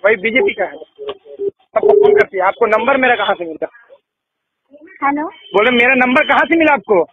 वही बीजेपी का है, सबको फोन करती है। आपको नंबर मेरा कहाँ से मिला? हेलो, बोले मेरा नंबर कहाँ से मिला आपको?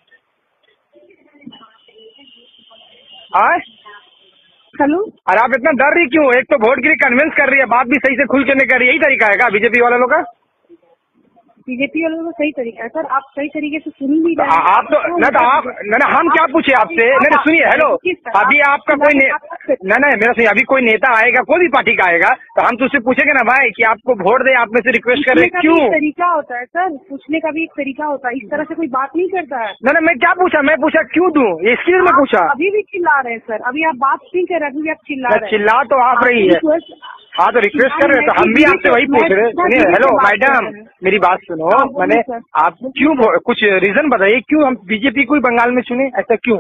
हाँ, हेलो। अरे आप इतना डर रही क्यों? एक तो वोट के लिए कन्विंस कर रही है, बात भी सही से खुल के नहीं कर रही, यही तरीका है क्या बीजेपी वाले लोग का? बीजेपी वालों का सही तरीका है सर, आप सही तरीके से सुन नहीं तो रहे हैं। आप तो न हम क्या पूछे आपसे? नहीं सुनिए, हेलो, अभी आपका कोई नहीं मेरा सुनिए, अभी कोई नेता आएगा, कोई भी पार्टी का आएगा, तो हम तो उससे पूछेंगे ना भाई कि आपको वोट दे, आप में से रिक्वेस्ट कर रहे क्यों? तरीका होता है सर, पूछने का भी एक तरीका होता है, इस तरह से कोई बात नहीं करता है। नहीं मैं क्या पूछा? मैं पूछा क्यों दूं, इसके लिए मैं पूछा। अभी भी चिल्ला रहे हैं सर, अभी आप बात नहीं कर रहे, अभी भी आप चिल्ला रहे हैं। चिल्ला तो आप रही है, हाँ तो रिक्वेस्ट कर रहे हैं, तो हम भी आपसे वही पूछ रहे हैं। सुनिए, हेलो मैडम, मेरी बात सुनो। मैंने आप क्यों कुछ रीजन बताइए, क्यों हम बीजेपी को बंगाल में चुने, ऐसा क्यों?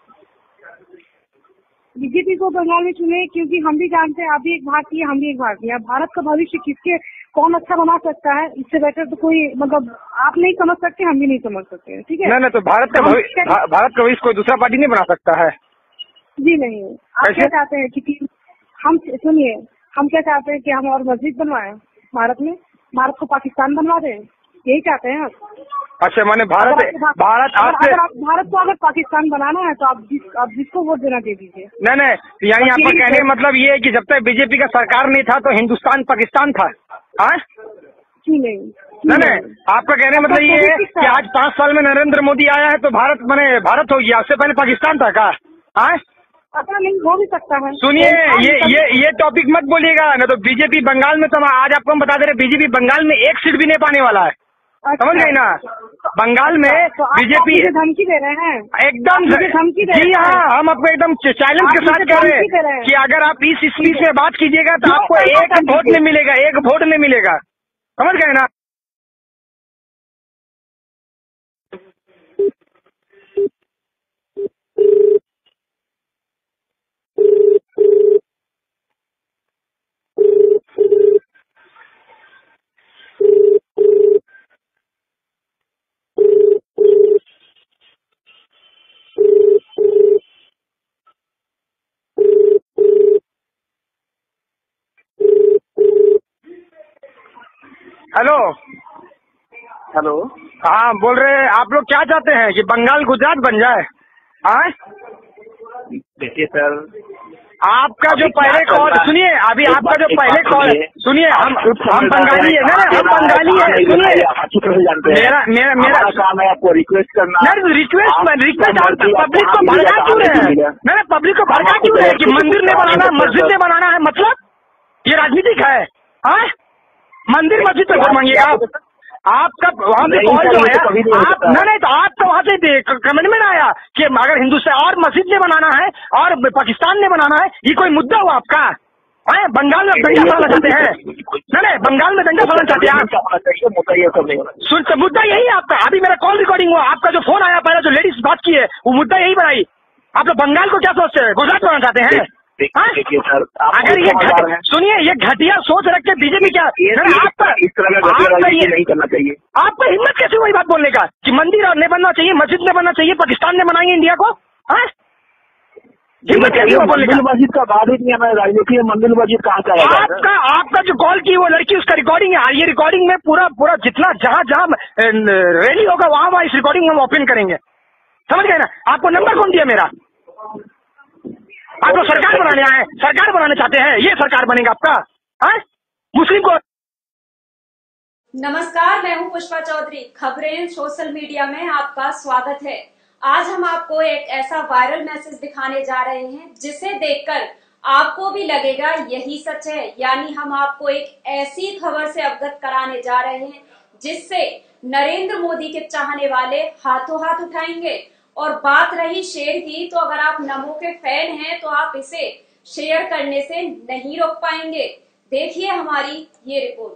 बीजेपी को बंगाल में चुने क्योंकि हम भी जानते हैं, आप भी एक भारतीय, हम भी एक भारतीय। भारत का भविष्य किसके कौन अच्छा बना सकता है, इससे बेटर तो कोई, मतलब आप नहीं समझ सकते, हम भी नहीं समझ सकते, ठीक है? नहीं तो भारत का भविष्य कोई दूसरा पार्टी नहीं बना सकता है जी नहीं। आप क्या चाहते हैं कि हम, सुनिए, हम क्या चाहते हैं कि हम और मस्जिद बनवाएं भारत में, भारत को पाकिस्तान बनवा दें, यही चाहते हैं आप? अच्छा, मैंने भारत भारत को अगर पाकिस्तान बनाना है तो आप जिसको वोट देना दे दीजिए। नहीं यानी आपका कहने का मतलब ये है कि जब तक बीजेपी का सरकार नहीं था तो हिंदुस्तान पाकिस्तान था? नहीं आपका कहने का मतलब ये है कि आज 5 साल में नरेंद्र मोदी आया है तो भारत हो गया, उससे पहले पाकिस्तान था क्या? पता नहीं, हो भी सकता है। सुनिए, ये टॉपिक मत बोलिएगा, न तो बीजेपी बंगाल में, तो आज आपको हम बता दे रहे, बीजेपी बंगाल में एक सीट भी नहीं पाने वाला है। समझ गई ना? बंगाल में बीजेपी धमकी दे रहे हैं, एकदम धमकी दे। जी हाँ, हम आपको एकदम चैलेंज के साथ कह रहे हैं कि अगर आप इस स्पीच में बात कीजिएगा तो आपको एक वोट नहीं मिलेगा, एक वोट नहीं मिलेगा। समझ गए ना? हेलो हेलो, हाँ बोल रहे हैं, आप लोग क्या चाहते हैं कि बंगाल गुजरात बन जाए? हाँ देखिए सर, आपका जो पहले कॉल सुनिए, अभी आपका जो पहले कॉल सुनिए, हम बंगाली है ना, हम बंगाली है, सुनिए मेरा काम है आपको रिक्वेस्ट करना। रिक्वेस्ट आप पब्लिक को भड़का क्यों रहे हैं? नहीं पब्लिक को भड़का क्यों रहे हैं कि मंदिर नहीं बनाना, मस्जिद नहीं बनाना है? मतलब ये राजनीतिक है? हाँ, मंदिर मस्जिद पे वोट मांगिएगा आपका वहाँ पे कॉल जो आया, आप नहीं तो आपका वहाँ से कमेंट में आया कि अगर हिंदुस्तान और मस्जिद ने बनाना है और पाकिस्तान ने बनाना है, ये कोई मुद्दा हुआ आपका? है बंगाल में दंगा फैलाना चाहते हैं? नहीं बंगाल में दंगा फैलाना चाहते हैं आप? सुन, मुद्दा यही है आपका। अभी मेरा कॉल रिकॉर्डिंग हुआ, आपका जो फोन आया पहले, जो लेडीज बात की है, वो मुद्दा यही बनाई। आप लोग बंगाल को क्या सोचते हैं, गुजरात बनाना चाहते हैं? देखिए सर, अगर ये सुनिए, ये घटिया सोच रख के बीजेपी क्या इस तरह का ये नहीं करना चाहिए। आपको हिम्मत कैसे हुई बात बोलने का कि मंदिर नहीं बनना चाहिए, मस्जिद नहीं बनना चाहिए, पाकिस्तान ने बनाएंगे इंडिया को? हिम्मत कैसे हुआ बोलने का? मस्जिद का बात ही नहीं है, राजनीति में मंदिर मस्जिद कहाँ का? आपका जो कॉल की वो लड़की, उसका रिकॉर्डिंग है, ये रिकॉर्डिंग में पूरा जितना जहाँ रैली होगा वहाँ इस रिकॉर्डिंग हम ओपन करेंगे। समझ गए ना? आपको नंबर कौन दिया मेरा? आप लोग सरकार बनाने आए, सरकार बनाने चाहते हैं, ये सरकार बनेगा आपका? मुस्लिम को। नमस्कार, मैं हूं पुष्पा चौधरी। खबरें सोशल मीडिया में आपका स्वागत है। आज हम आपको एक ऐसा वायरल मैसेज दिखाने जा रहे हैं जिसे देखकर आपको भी लगेगा यही सच है। यानी हम आपको एक ऐसी खबर से अवगत कराने जा रहे हैं जिससे नरेंद्र मोदी के चाहने वाले हाथों हाथ उठाएंगे। और बात रही शेयर की, तो अगर आप नमो के फैन हैं तो आप इसे शेयर करने से नहीं रोक पाएंगे। देखिए हमारी ये रिपोर्ट।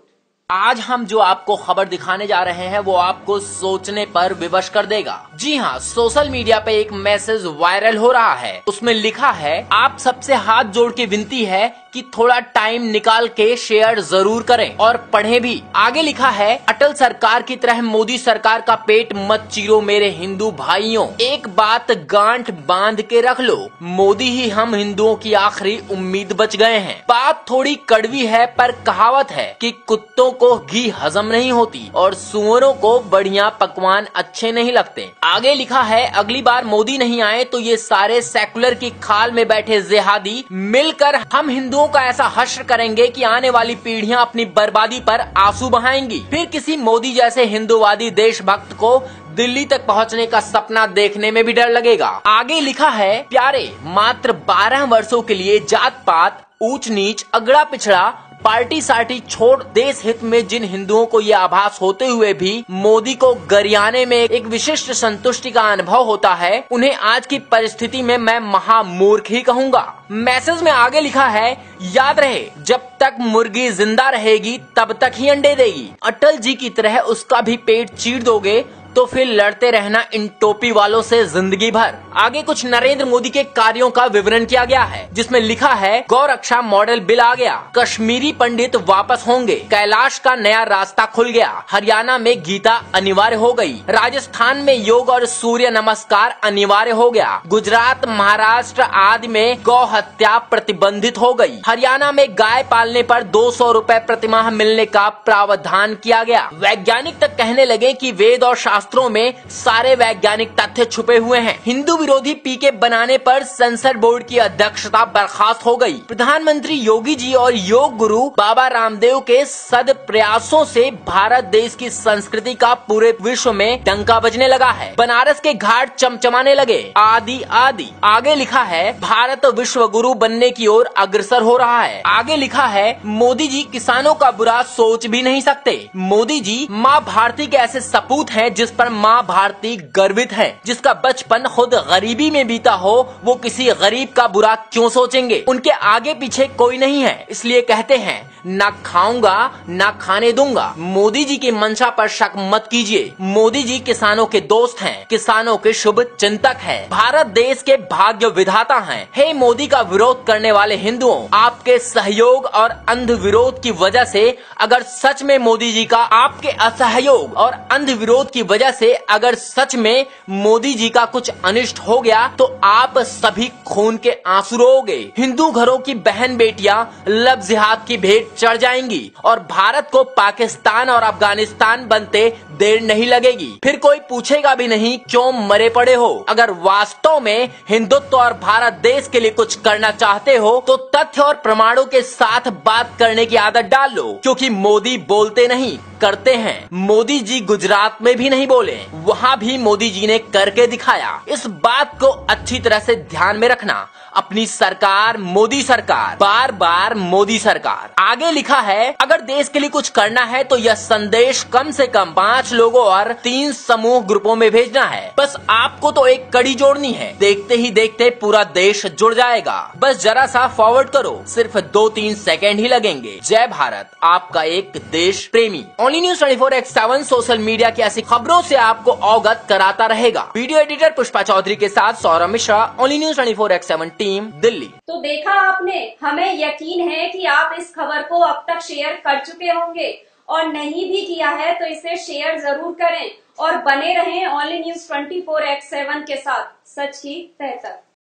आज हम जो आपको खबर दिखाने जा रहे हैं वो आपको सोचने पर विवश कर देगा। जी हाँ, सोशल मीडिया पे एक मैसेज वायरल हो रहा है। उसमें लिखा है, आप सबसे हाथ जोड़ के विनती है कि थोड़ा टाइम निकाल के शेयर जरूर करें और पढ़ें भी। आगे लिखा है, अटल सरकार की तरह मोदी सरकार का पेट मत चीरो मेरे हिंदू भाइयों, एक बात गांठ बांध के रख लो, मोदी ही हम हिंदुओं की आखिरी उम्मीद बच गए हैं। बात थोड़ी कड़वी है पर कहावत है कि कुत्तों को घी हजम नहीं होती और सुअरों को बढ़िया पकवान अच्छे नहीं लगते। आगे लिखा है, अगली बार मोदी नहीं आए तो ये सारे सेकुलर की खाल में बैठे जिहादी मिलकर हम हिंदुओं का ऐसा हश्र करेंगे कि आने वाली पीढ़ियां अपनी बर्बादी पर आंसू बहाएंगी। फिर किसी मोदी जैसे हिंदूवादी देशभक्त को दिल्ली तक पहुंचने का सपना देखने में भी डर लगेगा। आगे लिखा है, प्यारे, मात्र 12 वर्षों के लिए जात पात, ऊंच नीच, अगड़ा पिछड़ा, पार्टी सार्टी छोड़ देश हित में जिन हिंदुओं को ये आभास होते हुए भी मोदी को गरियाने में एक विशिष्ट संतुष्टि का अनुभव होता है, उन्हें आज की परिस्थिति में मैं महामूर्ख ही कहूँगा। मैसेज में आगे लिखा है, याद रहे जब तक मुर्गी जिंदा रहेगी तब तक ही अंडे देगी। अटल जी की तरह उसका भी पेट चीर दोगे तो फिर लड़ते रहना इन टोपी वालों से जिंदगी भर। आगे कुछ नरेंद्र मोदी के कार्यों का विवरण किया गया है, जिसमें लिखा है, गौ रक्षा मॉडल बिल आ गया, कश्मीरी पंडित वापस होंगे, कैलाश का नया रास्ता खुल गया, हरियाणा में गीता अनिवार्य हो गई, राजस्थान में योग और सूर्य नमस्कार अनिवार्य हो गया, गुजरात, महाराष्ट्र आदि में गौ हत्या प्रतिबंधित हो गई, हरियाणा में गाय पालने पर 200 रुपए प्रतिमाह मिलने का प्रावधान किया गया। वैज्ञानिक तक कहने लगे कि वेद और शास्त्रों में सारे वैज्ञानिक तथ्य छुपे हुए हैं। हिंदू विरोधी पीके बनाने पर सेंसर बोर्ड की अध्यक्षता बर्खास्त हो गई। प्रधानमंत्री योगी जी और योग गुरु बाबा रामदेव के सद प्रयासों से भारत देश की संस्कृति का पूरे विश्व में डंका बजने लगा है। बनारस के घाट चमचमाने लगे, आदि आदि। आगे लिखा है, भारत विश्व गुरु बनने की ओर अग्रसर हो रहा है। आगे लिखा है, मोदी जी किसानों का बुरा सोच भी नहीं सकते। मोदी जी माँ भारती के ऐसे सपूत हैं जिस पर माँ भारती गर्वित है। जिसका बचपन खुद गरीबी में बीता हो वो किसी गरीब का बुरा क्यों सोचेंगे। उनके आगे पीछे कोई नहीं है, इसलिए कहते हैं, ना खाऊंगा ना खाने दूंगा। मोदी जी की मंशा पर शक मत कीजिए। मोदी जी किसानों के दोस्त हैं, किसानों के शुभ चिंतक हैं, भारत देश के भाग्य विधाता हैं। हे मोदी का विरोध करने वाले हिंदुओं, आपके सहयोग और अंध विरोध की वजह से अगर सच में मोदी जी का, आपके असहयोग और अंध विरोध की वजह से अगर सच में मोदी जी का कुछ अनिष्ट हो गया तो आप सभी खून के आंसू रोओगे। हिंदू घरों की बहन बेटियां लब जिहाद की भेंट चढ़ जाएंगी और भारत को पाकिस्तान और अफगानिस्तान बनते देर नहीं लगेगी। फिर कोई पूछेगा भी नहीं क्यों मरे पड़े हो। अगर वास्तव में हिंदुत्व और भारत देश के लिए कुछ करना चाहते हो तो तथ्य और प्रमाणों के साथ बात करने की आदत डाल लो, क्योंकि मोदी बोलते नहीं करते हैं। मोदी जी गुजरात में भी नहीं बोले, वहाँ भी मोदी जी ने करके दिखाया। इस बात को अच्छी तरह से ध्यान में रखना। अपनी सरकार मोदी सरकार, बार बार मोदी सरकार। आगे लिखा है, अगर देश के लिए कुछ करना है तो यह संदेश कम से कम 5 लोगों और 3 समूह ग्रुपों में भेजना है। बस आपको तो एक कड़ी जोड़नी है, देखते ही देखते पूरा देश जुड़ जाएगा। बस जरा सा फॉरवर्ड करो, सिर्फ 2-3 सेकेंड ही लगेंगे। जय भारत, आपका एक देश प्रेमी। ओनली न्यूज़ 24/7 सोशल मीडिया की ऐसी खबरों से आपको अवगत कराता रहेगा। वीडियो एडिटर पुष्पा चौधरी के साथ सौरभ मिश्रा, ओनली न्यूज़ 24/7 टीम, दिल्ली। तो देखा आपने, हमें यकीन है कि आप इस खबर को अब तक शेयर कर चुके होंगे और नहीं भी किया है तो इसे शेयर जरूर करें और बने रहें ओनली न्यूज़ 24/7 के साथ, सच की तह तक।